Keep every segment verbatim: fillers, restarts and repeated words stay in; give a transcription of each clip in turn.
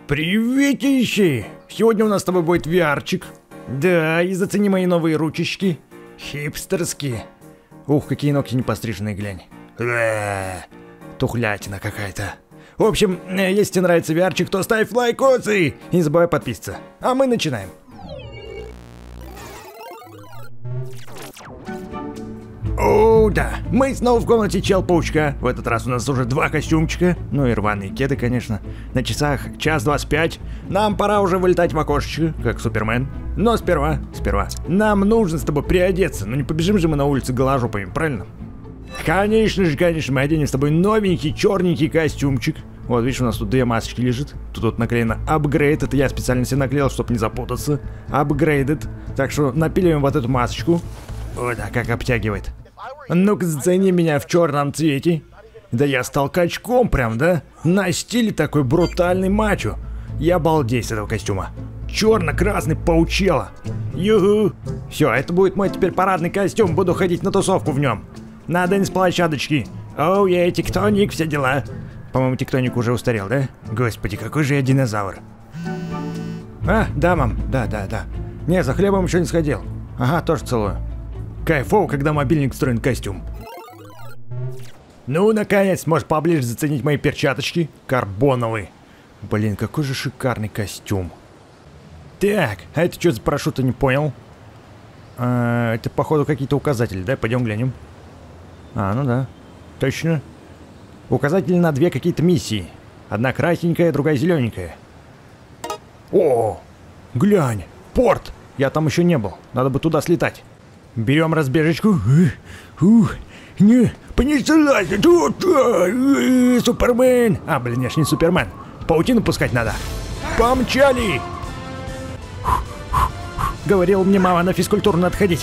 Приветищи! Сегодня у нас с тобой будет ви ар-чик. Да, и зацени мои новые ручечки. Хипстерские. Ух, какие ногти непостриженные, глянь. Э-э-э, тухлятина какая-то. В общем, если тебе нравится ви ар-чик, то ставь лайкосы и не забывай подписываться. А мы начинаем. О, да, мы снова в комнате Чел-паучка. В этот раз у нас уже два костюмчика. Ну и рваные кеды, конечно. На часах час двадцать пять. Нам пора уже вылетать в окошечко, как Супермен. Но сперва, сперва, нам нужно с тобой приодеться. Ну не побежим же мы на улице голожопами, правильно? Конечно же, конечно, мы оденем с тобой новенький черненький костюмчик. Вот, видишь, у нас тут две масочки лежит. Тут вот наклеено Upgrade. Это я специально себе наклеил, чтобы не запутаться. Upgraded. Так что напиливаем вот эту масочку. О, да, как обтягивает. Ну-ка, зацени меня в черном цвете. Да я стал качком прям, да? На стиле такой брутальный мачо. Я балдею с этого костюма. Черно-красный паучело. Юху. Все, это будет мой теперь парадный костюм. Буду ходить на тусовку в нем. На дэнс площадочки. Оу, я тектоник, все дела. По-моему, тектоник уже устарел, да? Господи, какой же я динозавр. А, да, мам, да, да, да. Не, за хлебом еще не сходил. Ага, тоже целую. Кайфово, когда мобильник встроен в костюм. Ну, наконец, можешь поближе заценить мои перчаточки. Карбоновые. Блин, какой же шикарный костюм. Так, а это что за парашют, не понял? А, это, походу, какие-то указатели, да? Пойдем глянем. А, ну да. Точно. Указатели на две какие-то миссии. Одна красненькая, другая зелененькая. О, глянь, порт. Я там еще не был. Надо бы туда слетать. Берем разбежечку. Ух, не, понеслась. Супермен. А, блин, я ж не Супермен. Паутину пускать надо. Помчали. Говорил мне мама, на физкультуру надо ходить.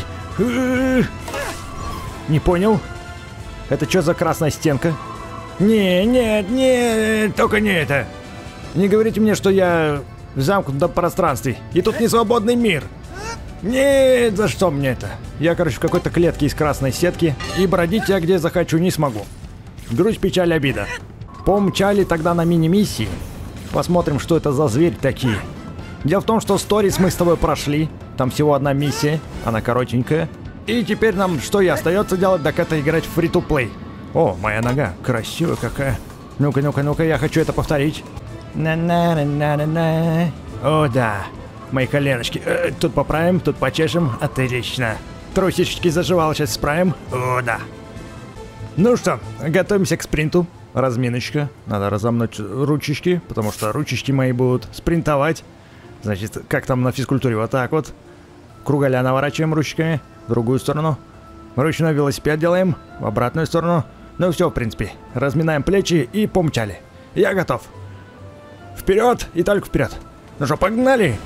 Не понял. Это что за красная стенка? Не, нет, нет, только не это. Не говорите мне, что я в замкнутом пространстве. И тут не свободный мир. Нет, за что мне это? Я, короче, в какой-то клетке из красной сетки, и бродить я где захочу не смогу. Грусть, печаль, обида. Помчали тогда на мини-миссии. Посмотрим, что это за зверь такие. Дело в том, что сторис мы с тобой прошли. Там всего одна миссия, она коротенькая. И теперь нам что и остается делать, так это играть в фри-то-плей. О, моя нога, красивая какая. Ну-ка, ну-ка, ну-ка, я хочу это повторить. На-на-на-на-на-на. О, да. Мои коленочки. Э, тут поправим, тут почешем. Отлично. Трусишечки заживал, сейчас справим. О, да. Ну что, готовимся к спринту. Разминочка. Надо разомнуть ручечки, потому что ручечки мои будут спринтовать. Значит, как там на физкультуре, вот так вот. Кругаля наворачиваем ручками. В другую сторону. Ручной велосипед делаем. В обратную сторону. Ну все, в принципе. Разминаем плечи и помчали. Я готов. Вперед и только вперед. Ну что, погнали!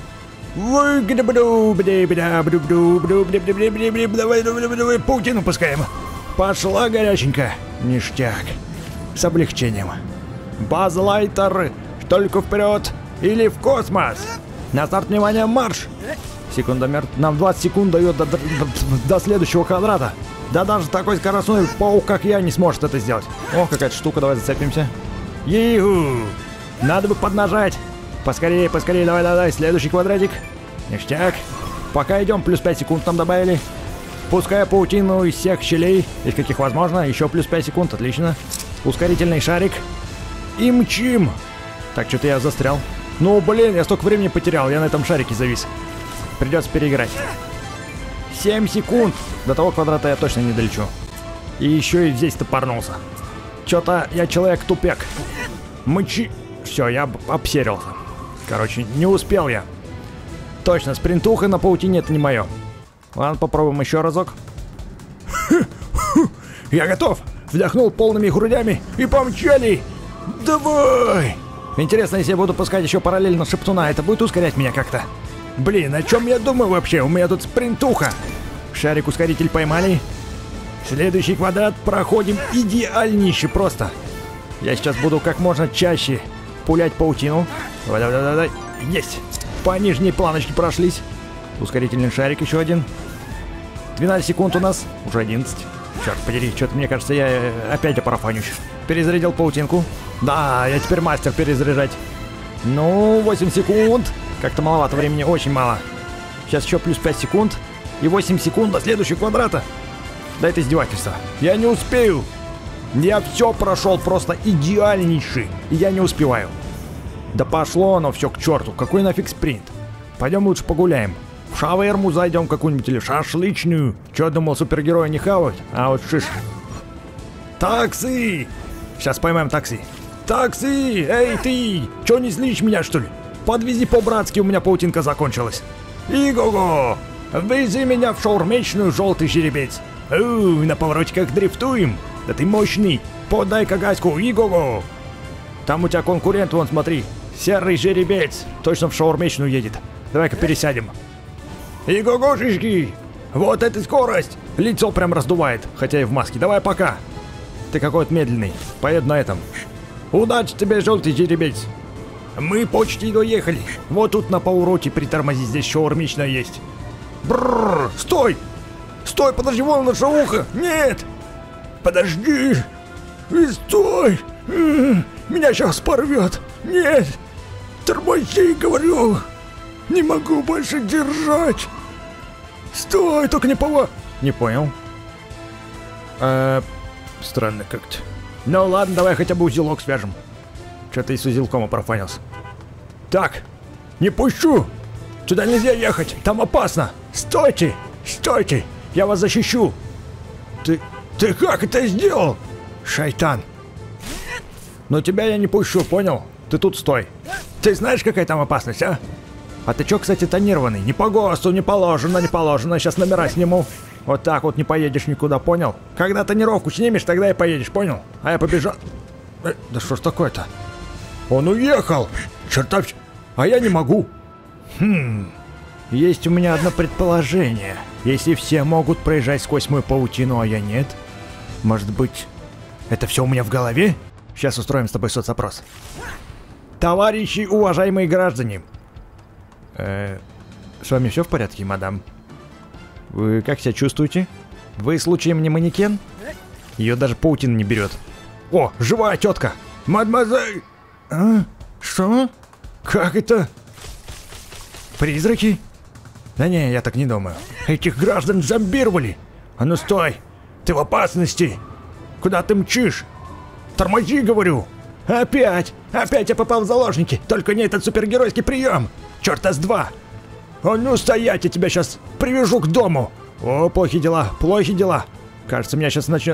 Давай паутину пускаем. Пошла горяченько. Ништяк. С облегчением. Базлайтер. Только вперед или в космос. На старт, внимание, марш. Секундомер. Нам двадцать секунд дает до, до, до, до следующего квадрата. Да даже такой скоростной паук, как я, не сможет это сделать. О, какая-то штука. Давай зацепимся. Ей-ху. Надо бы поднажать. Поскорее, поскорее, давай, давай, следующий квадратик. Ништяк. Пока идем, плюс пять секунд нам добавили. Пускай паутину из всех щелей, из каких возможно, еще плюс пять секунд, отлично. Ускорительный шарик. И мчим. Так, что-то я застрял. Ну, блин, я столько времени потерял, я на этом шарике завис. Придется переиграть. семь секунд. До того квадрата я точно не долечу. И еще и здесь топорнулся. Что-то я человек-тупек. Мчи. Все, я обсерился. Короче, не успел я. Точно, спринтуха на паутине это не мое. Ладно, попробуем еще разок. Я готов. Вдохнул полными грудями и помчали. Давай. Интересно, если я буду пускать еще параллельно шептуна, это будет ускорять меня как-то? Блин, о чем я думаю вообще? У меня тут спринтуха. Шарик-ускоритель поймали. Следующий квадрат проходим идеальнейше просто. Я сейчас буду как можно чаще пулять паутину. Давай, давай, давай, давай. Есть. По нижней планочке прошлись. Ускорительный шарик еще один. двенадцать секунд у нас. Уже одиннадцать. Черт подери, что-то мне кажется, я опять опарафанюсь. Перезарядил паутинку. Да, я теперь мастер перезаряжать. Ну, восемь секунд. Как-то маловато времени, очень мало. Сейчас еще плюс пять секунд. И восемь секунд до следующего квадрата. Да это издевательство. Я не успею. Я все прошел просто идеальнейший. И я не успеваю. Да пошло оно все к черту. Какой нафиг спринт? Пойдем лучше погуляем. В шаверму зайдем какую-нибудь или шашлычную. Че думал, супергероя не хавать? А вот шиш. Такси! Сейчас поймаем такси. Такси! Эй ты! Че не злишь меня, что ли? Подвези по-братски, у меня паутинка закончилась. Иго-го! Вези меня в шаурмечную, желтый жеребец. Ууу, на повороте как дрифтуем. Да ты мощный. Подай-ка газку, иго-го! Там у тебя конкурент, вон, смотри. Серый жеребец. Точно в шаурмечную едет. Давай-ка пересядем. Иго-гошечки! Вот это скорость! Лицо прям раздувает, хотя и в маске. Давай пока. Ты какой-то медленный. Поеду на этом. Удачи тебе, желтый жеребец. Мы почти доехали. Вот тут на повороте притормози, здесь шаурмичная есть. Бррр, стой! Стой, подожди, вон наше ухо! Нет! Подожди! Стой! Меня сейчас порвет! Нет! Тормози, говорю! Не могу больше держать! Стой, только не пова... Не понял. Э, странно как-то. Ну ладно, давай хотя бы узелок свяжем. Что-то и с узелком опрофанился. Так, не пущу! Сюда нельзя ехать, там опасно! Стойте! Стойте! Я вас защищу! Ты... ты как это сделал? Шайтан! Но тебя я не пущу, понял? Ты тут стой. Ты знаешь, какая там опасность, а? А ты чё, кстати, тонированный? Не по ГОСТу, не положено, не положено. Сейчас номера сниму. Вот так вот не поедешь никуда, понял? Когда тонировку снимешь, тогда и поедешь, понял? А я побежал... Э, да что ж такое-то? Он уехал! Чертовщ... А я не могу. Хм... Есть у меня одно предположение. Если все могут проезжать сквозь мою паутину, а я нет, может быть, это все у меня в голове? Сейчас устроим с тобой соцопрос. Товарищи, уважаемые граждане. Э, с вами все в порядке, мадам? Вы как себя чувствуете? Вы случаем не манекен? Ее даже паутина не берет. О, живая тетка! Мадемуазель! А? Что? Как это? Призраки? Да не, я так не думаю. Этих граждан зомбировали. А ну стой! Ты в опасности! Куда ты мчишь? Тормози, говорю! Опять! Опять я попал в заложники! Только не этот супергеройский прием! Черта с два! А ну стоять, я тебя сейчас привяжу к дому! О, плохие дела, плохие дела! Кажется, меня сейчас начнет...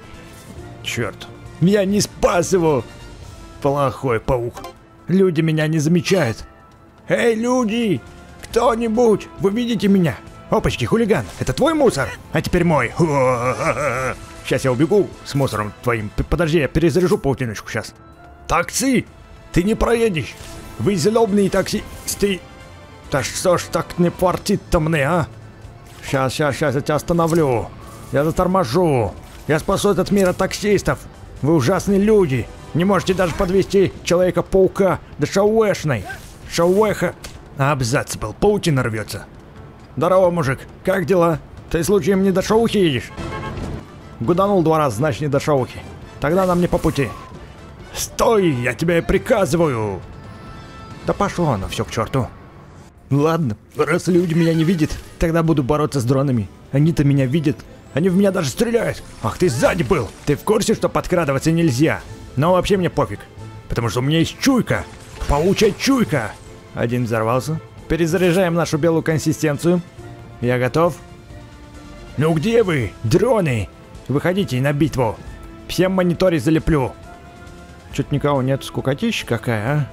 Черт! Я не спас его! Плохой паук! Люди меня не замечают! Эй, люди! Кто-нибудь! Вы видите меня? Опачки, хулиган! Это твой мусор? А теперь мой! Сейчас я убегу с мусором твоим. Подожди, я перезаряжу паутиночку сейчас. Такси! Ты не проедешь! Вы злобные таксисты! Да что ж так не портит-то мне, а? Сейчас, сейчас, сейчас я тебя остановлю. Я заторможу. Я спасу этот мир от таксистов. Вы ужасные люди. Не можете даже подвести Человека-паука до Шауэшной. Шауэха... Абзац был, паутина рвется. Здорово, мужик. Как дела? Ты случаем не до Шаухи едешь? Гуданул два раза, значит не до Шаухи. Тогда нам не по пути. Стой, я тебе приказываю. Да пошло оно все к черту. Ладно, раз люди меня не видят, тогда буду бороться с дронами. Они-то меня видят. Они в меня даже стреляют. Ах, ты сзади был. Ты в курсе, что подкрадываться нельзя? Но вообще мне пофиг. Потому что у меня есть чуйка. Паучья чуйка. Один взорвался. Перезаряжаем нашу белую консистенцию. Я готов. Ну где вы, дроны? Выходите на битву. Всем мониторы залеплю. Чё-то никого нет, скукотища какая, а?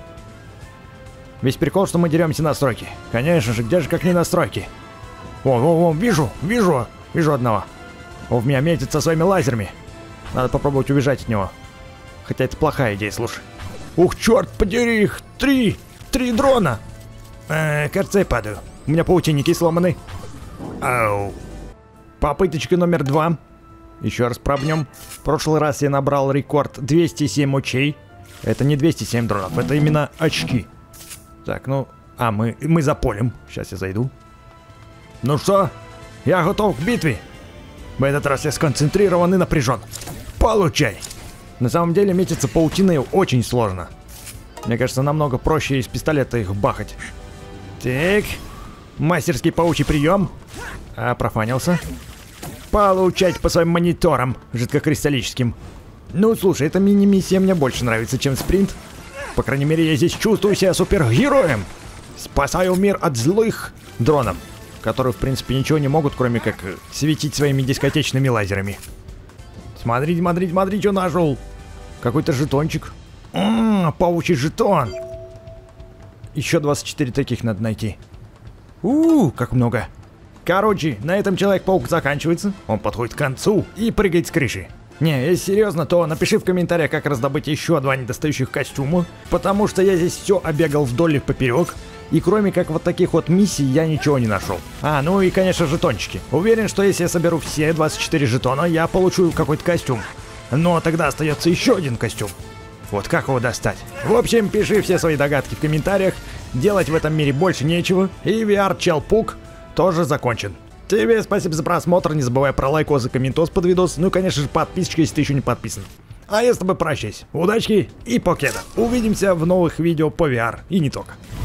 Весь прикол, что мы деремся на стройке. Конечно же, где же как не на стройке? О, о, о, вижу, вижу, вижу одного. Он в меня метит со своими лазерами. Надо попробовать убежать от него. Хотя это плохая идея, слушай. Ух, черт подери их! Три! Три дрона! Э, кажется, я падаю. У меня паутинники сломаны. Ау. Попыточка номер два. Еще раз пробнем. В прошлый раз я набрал рекорд двести семь очей. Это не двести семь дронов, это именно очки. Так, ну... А, мы, мы за полем. Сейчас я зайду. Ну что? Я готов к битве. В этот раз я сконцентрирован и напряжен. Получай! На самом деле метиться паутиной очень сложно. Мне кажется, намного проще из пистолета их бахать. Так. Мастерский паучий прием. А, профанился. Получать по своим мониторам жидкокристаллическим. Ну, слушай, эта мини-миссия мне больше нравится, чем спринт. По крайней мере, я здесь чувствую себя супергероем. Спасаю мир от злых дронов, которые, в принципе, ничего не могут, кроме как светить своими дискотечными лазерами. Смотри, смотри, смотри, что нашел. Какой-то жетончик. Ммм, паучий жетон. Еще двадцать четыре таких надо найти. Ууу, как много. Короче, на этом Человек-паук заканчивается. Он подходит к концу и прыгает с крыши. Не, если серьезно, то напиши в комментариях, как раздобыть еще два недостающих костюма. Потому что я здесь все обегал вдоль и поперек. И кроме как вот таких вот миссий я ничего не нашел. А, ну и конечно жетончики. Уверен, что если я соберу все двадцать четыре жетона, я получу какой-то костюм. Но тогда остается еще один костюм. Вот как его достать? В общем, пиши все свои догадки в комментариях. Делать в этом мире больше нечего. И ви ар-Человек-паук тоже закончен. Тебе спасибо за просмотр. Не забывай про лайкос и комментос под видос. Ну и конечно же подписочка, если ты еще не подписан. А я с тобой прощаюсь. Удачи и покеда. Увидимся в новых видео по ви ар. И не только.